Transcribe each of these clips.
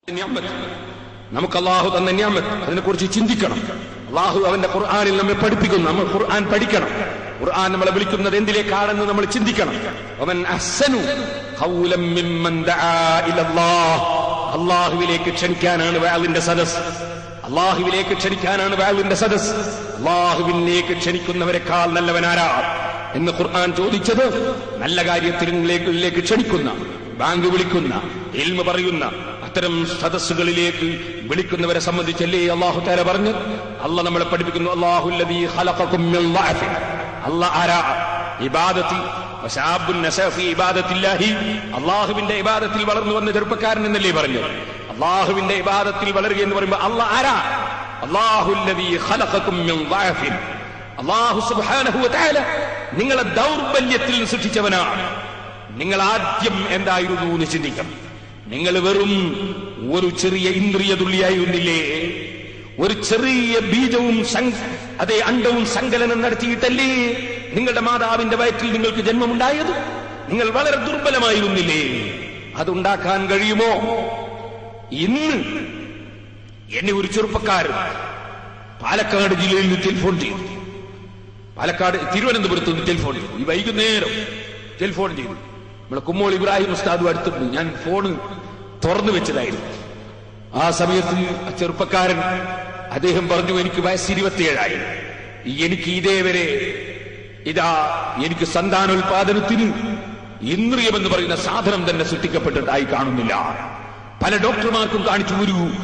നമുക്ക് അള്ളാഹു തന്ന നിഅമത്ത് അതിനെക്കുറിച്ച് ചിന്തിക്കണം. അള്ളാഹു അവന്റെ ഖുർആനിൽ നമ്മെ പഠിപ്പിക്കുന്നു. നമ്മൾ ഖുർആൻ പഠിക്കണം. ഖുർആൻ നമ്മളെ വിളിക്കുന്നത് എന്തിലേക്കാണെന്ന് നമ്മൾ ചിന്തിക്കണം. വമൻ അഹ്സനു ഖൗലൻ മിമ്മൻ ദആ ഇലല്ലാഹ്. അള്ളാഹുവിലേക്ക് ക്ഷണിക്കാനാണ് വഅലിന്റെ സദസ്. അള്ളാഹുവിലേക്ക് ക്ഷണിക്കാനാണ് വഅലിന്റെ സദസ്. അള്ളാഹുവിലേക്ക് ക്ഷണിക്കുന്നവരെക്കാൾ നല്ലവനാരാ എന്ന് ഖുർആൻ ചോദിച്ചത് നല്ല കാര്യത്തിലേക്ക് ക്ഷണിക്കുന്ന, ബാങ്ക് വിളിക്കുന്ന, ഇൽമ പറയുന്ന അത്തരം സദസ്സുകളിലേക്ക് വിളിക്കുന്നവരെ സംബന്ധിച്ചല്ലേ അല്ലാഹു തആല പറഞ്ഞു. അല്ലാഹ് നമ്മളെ പഠിപ്പിക്കുന്നു, അല്ലാഹുല്ലദീ ഖലഖകും മിൻ ളഅഫ്. അല്ലാഹ് ആരാ? ഇബാദത്തി വശാബുൻ നസഅ ഫീ ഇബാദത്തില്ലാഹി. അല്ലാഹുവിന്റെ ഇബാദത്തിൽ വളർന്നു വന്ന ചെറുപ്പക്കാരൻ എന്നല്ലേ പറഞ്ഞു. അല്ലാഹുവിന്റെ ഇബാദത്തിൽ വളരുക എന്ന് പറയുമ്പോൾ അല്ലാഹ് ആരാ? അല്ലാഹുല്ലദീ ഖലഖകും മിൻ ളഅഫ്. അല്ലാഹു സുബ്ഹാനഹു വ തആല നിങ്ങളെ ദൗർബല്യത്തിൽ സൃഷ്ടിച്ചവനാണ്. നിങ്ങൾ ആദ്യം എന്തായിരുന്നു എന്ന് ചിന്തിക്കണം. നിങ്ങൾ വെറും ഒരു ചെറിയ ഇന്ദ്രിയ തുള്ളിയായിരുന്നില്ലേ? ഒരു ചെറിയ ബീജവും അതേ അണ്ടവും സങ്കലനം നടത്തിയിട്ടല്ലേ നിങ്ങളുടെ മാതാവിന്റെ വയറ്റിൽ നിങ്ങൾക്ക് ജന്മമുണ്ടായത്? നിങ്ങൾ വളരെ ദുർബലമായിരുന്നില്ലേ? അതുണ്ടാക്കാൻ കഴിയുമോ? ഇന്ന് എന്നെ ഒരു ചെറുപ്പക്കാരൻ പാലക്കാട് ജില്ലയിൽ നിന്ന് ടെലിഫോൺ ചെയ്തു. തിരുവനന്തപുരത്ത് നിന്ന് ടെലിഫോൺ ചെയ്തു. ഈ വൈകുന്നേരം ടെലിഫോൺ ചെയ്തു. നമ്മളെ കുമ്മോൾ ഇബ്രാഹിം ഉസ്താദും അടുത്തുണ്ട്. ഞാൻ ഫോണ് തുറന്നു വെച്ചതായിരുന്നു. ആ സമയത്ത് ചെറുപ്പക്കാരൻ അദ്ദേഹം പറഞ്ഞു, എനിക്ക് വയസ്സ് 27 എനിക്ക് ഇതേവരെ എനിക്ക് സന്താനോൽപാദനത്തിന് ഇന്ദ്രിയമെന്ന് പറയുന്ന സാധനം തന്നെ സൃഷ്ടിക്കപ്പെട്ടിട്ടായി കാണുന്നില്ല. പല ഡോക്ടർമാർക്കും കാണിച്ചു,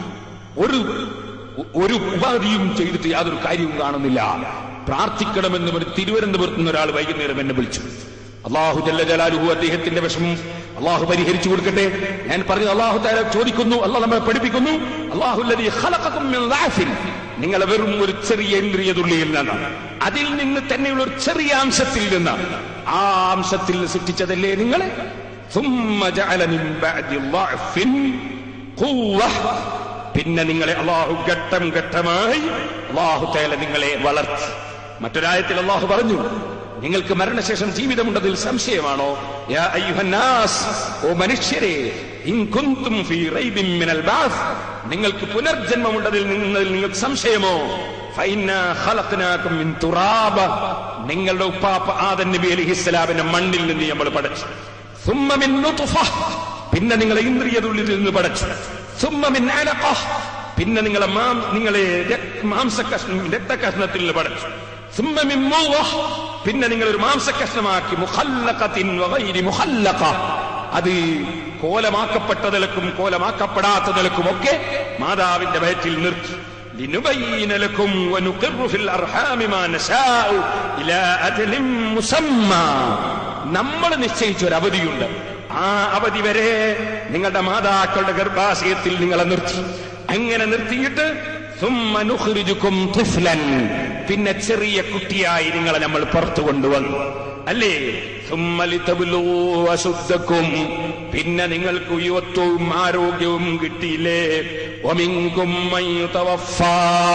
ഒരു ഉപാധിയും ചെയ്തിട്ട് യാതൊരു കാര്യവും കാണുന്നില്ല. പ്രാർത്ഥിക്കണമെന്ന് പറഞ്ഞ് തിരുവനന്തപുരത്ത് നിന്ന് ഒരാൾ വൈകുന്നേരം എന്നെ വിളിച്ചു. അല്ലാഹു ജല്ല ജലാലുഹു അദ്ദേഹത്തിന്റെ വിഷമം അള്ളാഹു പരിഹരിച്ചു കൊടുക്കട്ടെ. ഞാൻ പറഞ്ഞു, അല്ലാഹു തആല ചോദിക്കുന്നു, അല്ലാഹ് നമ്മളെ പഠിപ്പിക്കുന്നു, അല്ലാഹുല്ലദീ ഖലഖകും മിൻ ളഅഫിൻ. നിങ്ങളെ വെറും ഒരു ചെറിയ ഇന്ദ്രിയ തുള്ളിയിൽ നിന്നാണ്, അതിൽ നിന്ന് തന്നെയുള്ള ഒരു ചെറിയ അംശത്തിൽ നിന്ന്, ആ അംശത്തിൽ സൃഷ്ടിച്ചതല്ലേ നിങ്ങളെ. സുമ്മ ജഅല മിൻ ബഅദി ളഅഫിൻ ഖുവ്വ. പിന്നെ നിങ്ങളെ അല്ലാഹു ഘട്ടം ഘട്ടമായി അല്ലാഹു തആല നിങ്ങളെ വളർത്തി. മറ്റൊരായത്തിൽ അല്ലാഹു പറഞ്ഞു, നിങ്ങൾക്ക് മരണശേഷം ജീവിതമുണ്ടതിൽ സംശയമാണോ? യാ അയ്യുഹന്നാസ്, ഓ മനുഷ്യരെ, ഇൻ കുൻതും ഫീ റൈബിൻ മിനൽ ബഅസ്, നിങ്ങൾക്ക് പുനർജന്മമുണ്ടതിൽ നിങ്ങൾക്ക് സംശയമോ? ഫഇന്നാ ഖലഖനാകും മിൻ തുറാബ, നിങ്ങളുടെ ഉപ്പാപ്പ ആദം നബി അലൈഹിസ്സലാമിനെ മണ്ണിൽ നിന്ന് നമ്മൾ പടച്ചു. സുമ്മ മിൻ നുത്ഫ, പിന്നെ നിങ്ങളെ ഇന്ദ്രിയതുള്ളിൽ നിന്ന് പടച്ചു. സുമ്മ മിൻ അലഖ, പിന്നെ നിങ്ങളെ രക്തകഷ്ണത്തിൽ നിന്ന് പടച്ചു. സുമ്മ മിൻ മുളഖ, പിന്നെ നിങ്ങൾ ഒരു മാംസകഷ്ണമാക്കി. മുഖല്ലഖത്തിൻ വഗൈരി മുഖല്ലഖ, അത് കോലമാക്കപ്പെട്ടതിലക്കും കോലമാക്കപ്പെടാത്ത നിലക്കുമൊക്കെ മാതാവിന്റെ വയറ്റിൽ നിർത്തി. ലിനുബയ്യിന ലക്കും വനുഖിറു ഫിൽ അർഹാമി മാ നശാഉ ഇലാ അജലിൻ മുസമ്മാ. നമ്മൾ നിശ്ചയിച്ച ഒരു അവധിയുണ്ട്. ആ അവധി വരെ നിങ്ങളുടെ മാതാക്കളുടെ ഗർഭാശയത്തിൽ നിങ്ങളെ നിർത്തി. അങ്ങനെ നിർത്തിയിട്ട് സുമ്മ നുഖ്രിജുകും തിഫ്ലൻ, പിന്നെ ചെറിയ കുട്ടിയായി നിങ്ങളെ നമ്മൾ പുറത്തു കൊണ്ടുവന്നു അല്ലേ. സുമ്മ ലിതബ്ലുഗൂ അശുദ്ധകും, പിന്നെ നിങ്ങൾക്ക് യുവത്വവും ആരോഗ്യവും കിട്ടിയില്ലേ. വമിൻകും മൻ യുതവഫാ,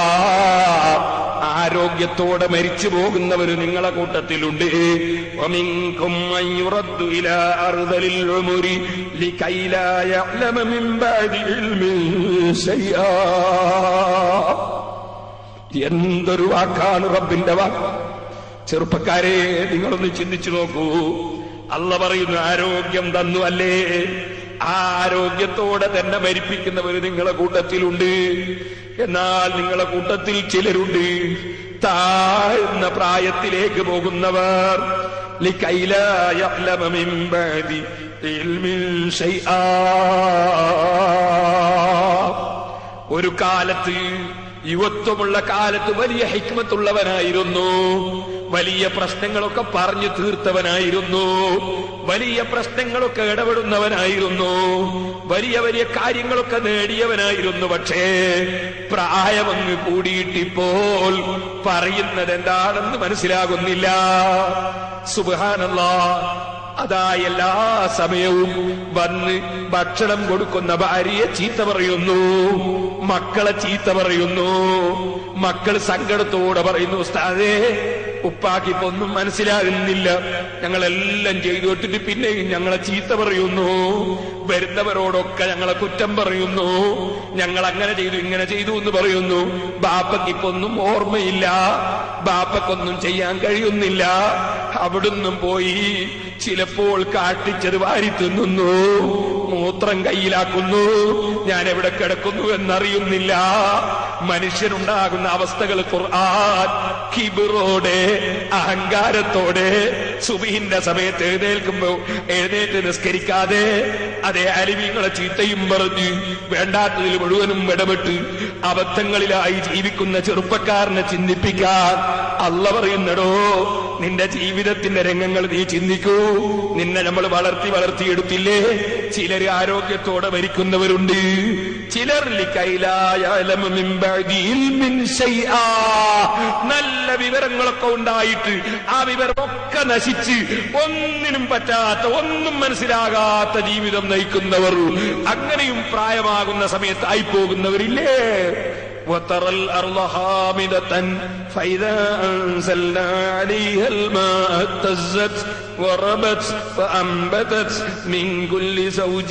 ആരോഗ്യത്തോടെ മരിച്ചു പോകുന്നവർ നിങ്ങളെ കൂട്ടത്തിലുണ്ട്. വമിൻകും മൻ യുറദ്ദു ഇലാ അർദലിൽ ഉമുരി ലികൈ ലാ യഅലമ മിൻ ബഅദി ഇൽമിൻ ശൈആ. എന്തൊരു വാക്കാണ് റബ്ബിന്റെ വാക്ക്. ചെറുപ്പക്കാരെ, നിങ്ങളൊന്ന് ചിന്തിച്ചു നോക്കൂ. അല്ലാഹ് പറയുന്നു, ആരോഗ്യം തന്നു അല്ലേ, ആ ആരോഗ്യത്തോടെ തന്നെ മരിപ്പിക്കുന്നവർ നിങ്ങളെ കൂട്ടത്തിലുണ്ട്. എന്നാൽ നിങ്ങളെ കൂട്ടത്തിൽ ചിലരുണ്ട് താഴ്ന്ന പ്രായത്തിലേക്ക് പോകുന്നവർ. ലികൈ ലാ യഅലമ മിൻ ബഅദി ഇൽമിൻ ശൈആ. ഒരു കാലത്ത്, യുവത്വമുള്ള കാലത്ത് വലിയ ഹിക്മത്തുള്ളവനായിരുന്നു, വലിയ പ്രശ്നങ്ങളൊക്കെ പറഞ്ഞു തീർത്തവനായിരുന്നു, വലിയ പ്രശ്നങ്ങളൊക്കെ ഇടപെടുന്നവനായിരുന്നു, വലിയ വലിയ കാര്യങ്ങളൊക്കെ നേടിയവനായിരുന്നു. പക്ഷേ പ്രായമങ്ങ് കൂടിയിട്ടിപ്പോൾ പറയുന്നത് എന്താണെന്ന് മനസ്സിലാകുന്നില്ല. സുബ്ഹാനല്ലാഹ്. അതാ എല്ലാ സമയവും വന്ന് ഭക്ഷണം കൊടുക്കുന്ന ഭാര്യയെ ചീത്ത പറയുന്നു, മക്കളെ ചീത്ത പറയുന്നു. മക്കൾ സങ്കടത്തോടെ പറയുന്നു, ഉസ്താദേ ഉപ്പാക്കിപ്പോ ഒന്നും മനസ്സിലാകുന്നില്ല. ഞങ്ങളെല്ലാം ചെയ്തു വിട്ടിട്ട് പിന്നെയും ഞങ്ങളെ ചീത്ത പറയുന്നു, വരുന്നവരോടൊക്കെ ഞങ്ങളെ കുറ്റം പറയുന്നു, ഞങ്ങൾ അങ്ങനെ ചെയ്തു ഇങ്ങനെ ചെയ്തു എന്ന് പറയുന്നു. ബാപ്പയ്ക്കിപ്പോ ഒന്നും ഓർമ്മയില്ല, ബാപ്പക്കൊന്നും ചെയ്യാൻ കഴിയുന്നില്ല. അവിടുന്നും പോയി ചിലപ്പോൾ കാട്ടിച്ചത് വാരി തിന്നുന്നു, മൂത്രം കയ്യിലാക്കുന്നു, ഞാൻ എവിടെ കിടക്കുന്നു എന്നറിയുന്നില്ല. മനുഷ്യനുണ്ടാകുന്ന അവസ്ഥകൾ ഖുർആൻ കിബിറോടെ, അഹങ്കാരത്തോടെ, സുബഹിന്റെ സമയത്ത് എഴുന്നേറ്റ് നിസ്കരിക്കാതെ അതേ അലിമീങ്ങളെ ചീത്തയും പറഞ്ഞ് വേണ്ടാത്തതിൽ മുഴുവനും ഇടപെട്ട് അബദ്ധങ്ങളിലായി ജീവിക്കുന്ന ചെറുപ്പക്കാരനെ ചിന്തിപ്പിക്കാൻ അള്ള പറയുന്നടോ, നിന്റെ ജീവിതത്തിന്റെ രംഗങ്ങൾ നീ ചിന്തിക്കൂ. നിന്നെ നമ്മൾ വളർത്തിയെടുത്തില്ലേ? ചിലര് ആരോഗ്യത്തോടെ മരിക്കുന്നവരുണ്ട്, ചിലർ നല്ല വിവരങ്ങളൊക്കെ ഉണ്ടായിട്ട് ആ വിവരമൊക്കെ നശിച്ച് ഒന്നിനും പറ്റാത്ത, ഒന്നും മനസ്സിലാകാത്ത ജീവിതം നയിക്കുന്നവർ, അങ്ങനെയും പ്രായമാകുന്ന സമയത്ത് ആയിപ്പോകുന്നവരില്ലേ? وترى الأرض هامدة فإذا أنزلنا عليها الماء اهتزت وربت فأنبتت من كل زوج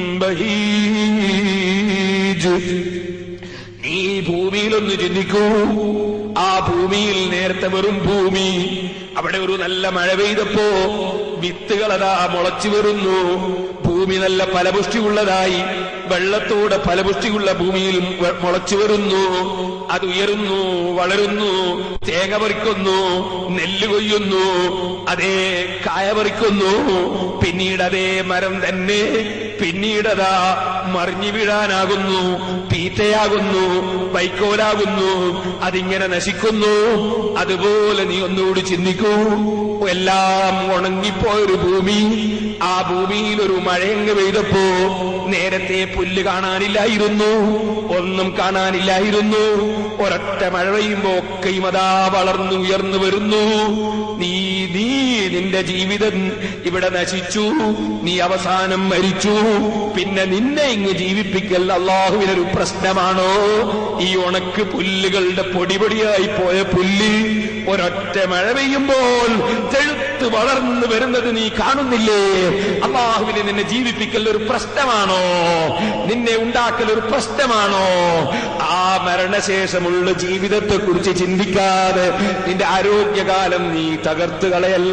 بهيج. നീ ഭൂമിയിലൊന്ന് ചിന്തിക്കൂ. ആ ഭൂമിയിൽ നേരത്തെ വെറും ഭൂമി, അവിടെ ഒരു നല്ല മഴ പെയ്തപ്പോ വിത്തുകളതാ മുളച്ചു വരുന്നു. ഭൂമി നല്ല ഫലപുഷ്ടിയുള്ളതായി, വെള്ളത്തോടെ ഫലപുഷ്ടിയുള്ള ഭൂമിയിൽ മുളച്ചു വരുന്നു. അത് ഉയരുന്നു, വളരുന്നു, തേങ്ങ പറിക്കുന്നു, നെല്ല് കൊയ്യുന്നു, അതേ കായ പറിക്കുന്നു. പിന്നീട് അതേ മരം തന്നെ പിന്നീടതാ മറിഞ്ഞു വീഴാനാകുന്നു, തീറ്റയാകുന്നു, വൈക്കോലാകുന്നു, അതിങ്ങനെ നശിക്കുന്നു. അതുപോലെ നീ ഒന്നുകൂടി ചിന്തിക്കൂ. എല്ലാം ഉണങ്ങിപ്പോയൊരു ഭൂമി, ആ ഭൂമിയിൽ ഒരു മഴയങ്ങ് പെയ്തപ്പോ നേരത്തെ പുല്ല് കാണാനില്ലായിരുന്നു, ഒന്നും കാണാനില്ലായിരുന്നു. ഒരൊറ്റ മഴ പെയ്യുമ്പോ ഒക്കെയും അതാ വളർന്നു ഉയർന്നു വരുന്നു. നിന്റെ ജീവിതം ഇവിടെ നശിച്ചു, നീ അവസാനം മരിച്ചു. പിന്നെ നിന്നെ ഇങ്ങ് ജീവിപ്പിക്കൽ അള്ളാഹുവിനൊരു പ്രശ്നമാണോ? ഈ ഉണക്ക് പുല്ലുകളുടെ പൊടിപൊടിയായി പോയ പുല്ല് ഒരൊറ്റ മഴ പെയ്യുമ്പോൾ തെഴുത്ത് വളർന്നു വരുന്നത് നീ കാണുന്നില്ലേ? അള്ളാഹുവിനെ നിന്നെ ജീവിപ്പിക്കൽ ഒരു പ്രശ്നമാണോ? നിന്നെ ഉണ്ടാക്കൽ ഒരു പ്രശ്നമാണോ? ആ മരണശേഷമുള്ള ജീവിതത്തെ കുറിച്ച് ചിന്തിക്കാതെ നിന്റെ ആരോഗ്യകാലം നീ തകർത്ത് കളയല്ല.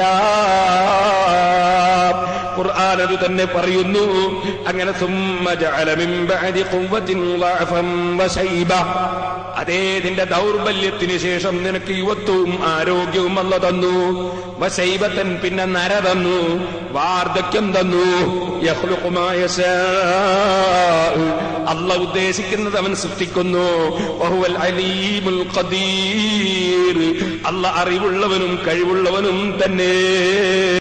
ഖുർആൻ അത് തന്നെ പറയുന്നു. അങ്ങനെ സുമ്മ ജഅല മിൻ ബഅദി ഖുവ്വത്തിൻ ളഅഫൻ വശൈബ, അതേ നിന്റെ ദൗർബല്യത്തിന് ശേഷം നിനക്ക് യുവത്വവും ആരോഗ്യവും അല്ല തന്നു. വശൈബത്തൻ, പിന്നെ നര തന്നു, വാർദ്ധക്യം തന്നു. യഖ്ലുഖു മാ യശാ, അല്ലാഹു ഉദ്ദേശിക്കുന്നത് അവൻ സൃഷ്ടിക്കുന്നു. വഹുവൽ അലീമുൽ ഖദീർ, അല്ലാഹു അറിവുള്ളവനും കഴിവുള്ളവനും തന്നെ.